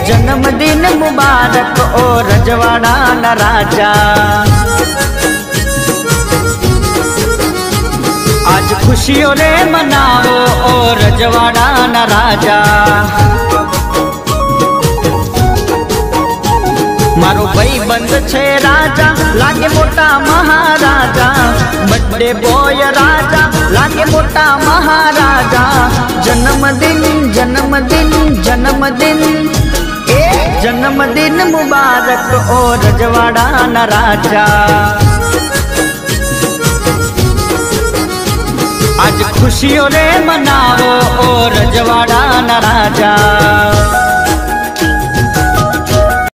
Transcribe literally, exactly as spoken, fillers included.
जन्मदिन मुबारक ओ रजवाड़ा ना राजा। आज खुशियों रे मनाओ ओ रजवाड़ा ना राजा। मारो भाई बंद छे राजा लागे मोटा महाराजा। बर्थडे बॉय राजा लागे मोटा महाराजा। जन्मदिन जन्मदिन जन्मदिन ए जन्मदिन मुबारक ओ रजवाड़ा ना राजा। आज खुशियों रे मनाओ ओ रजवाड़ा ना राजा।